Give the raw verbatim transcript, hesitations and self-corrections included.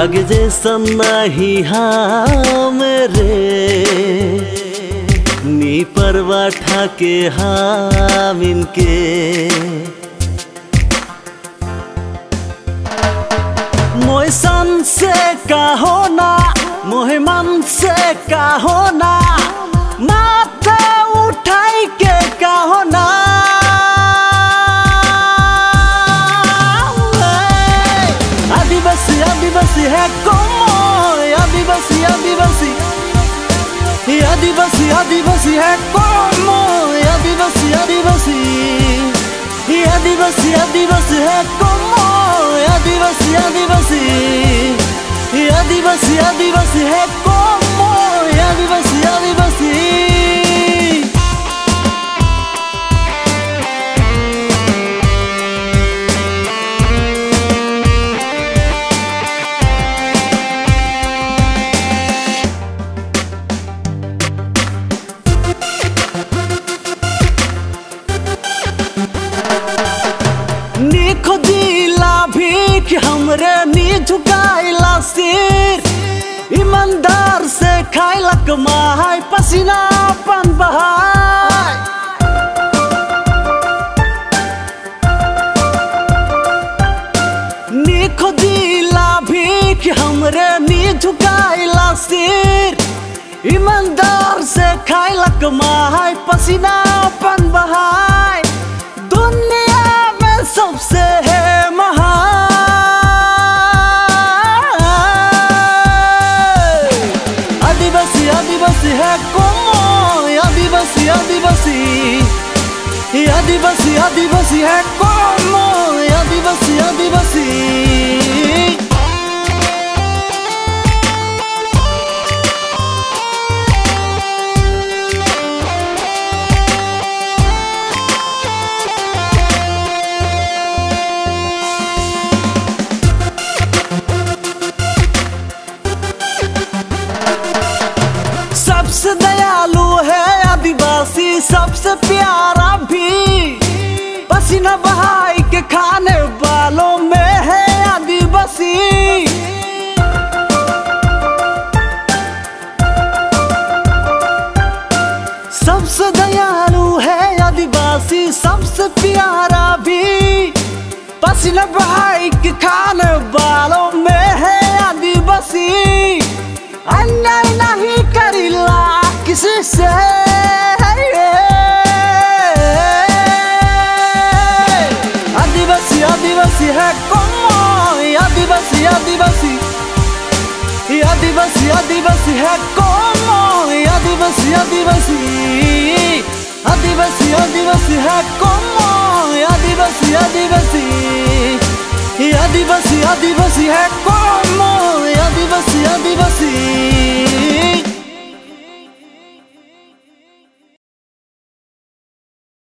लागे जैसन नहीं हाँ मेरे नी परवा ठाके हाँ मिनके मोह सन से कहो ना मोह मन से कहो ना माथा उठाई के कहो ना आदिवासी आदिवासी है कौन आदिवासी आदिवासी आदिवासी आदिवासी है कौन आदिवासी आदिवासी आदिवासी आदिवासी है कौन आदिवासी आदिवासी आदिवासी आदिवासी है कौन आदिवासी आदिवासी नी खोजिला भीख हमरे नी झुकाइला सिर ईमानदार से खाइला कमाई पसीना अपन बहाई नी खोजिला भीख हमरे नी झुकाइला सिर ईमानदार से खाइला कमाई पसीना अपन बहाई दुनिया सबसे है महान आदिवासी आदिवासी है कौन आदिवासी आदिवासी आदिवासी आदिवासी है कौन आदिवासी आदिवासी सबसे दयालु है आदिवासी सबसे प्यारा भी पसीना बहाई के खाने वालों में है आदिवासी सबसे दयालु है आदिवासी सबसे प्यारा भी पसीना बहाई के खाने वालों में है आदिवासी अन्याय नहीं करिला किसी से आदिवासी आदिवासी है कौन आदिवासी आदिवासी आदिवासी आदिवासी है कौन आदिवासी आदिवासी आदिवासी आदिवासी है कौन आदिवासी आदिवासी आदिवासी आदिवासी है कौन आदिवासी आदिवासी